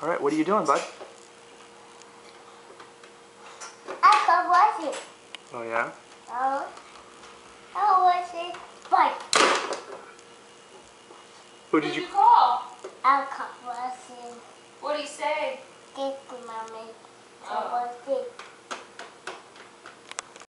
All right, what are you doing, bud? I can watch it. Oh, yeah? I watch it. Bye. Who Did you call? I can watch it. What'd he say? Thank you, Mommy. I Oh. watch it.